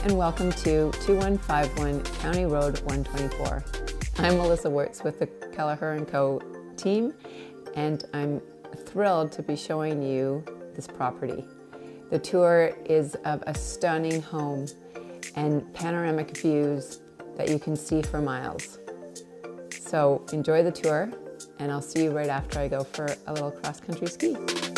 and welcome to 2151 County Road 124. I'm Melissa Wirtz with the Kelleher & Co. team, and I'm thrilled to be showing you this property. The tour is of a stunning home and panoramic views that you can see for miles. So enjoy the tour, and I'll see you right after I go for a little cross-country ski.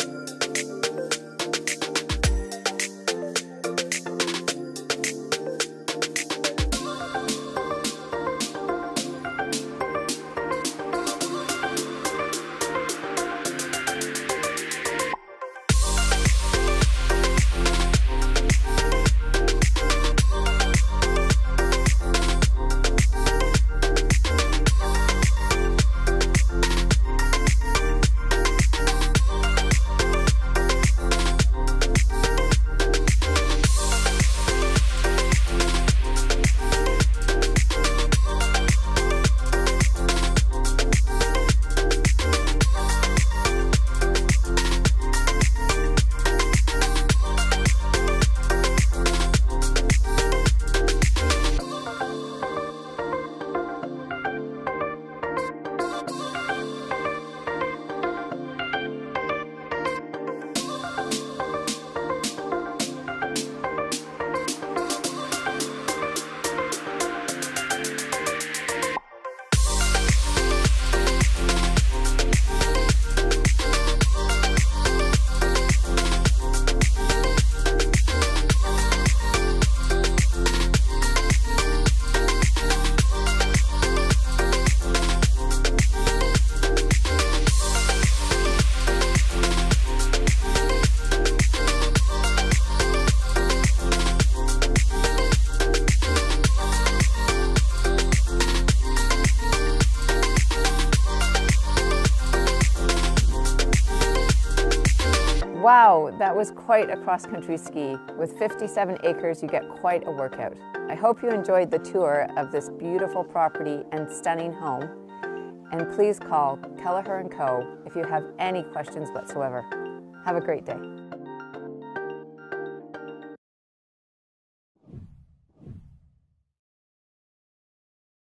Wow, that was quite a cross-country ski. With 57 acres, you get quite a workout. I hope you enjoyed the tour of this beautiful property and stunning home. And please call Kelleher & Co. if you have any questions whatsoever. Have a great day.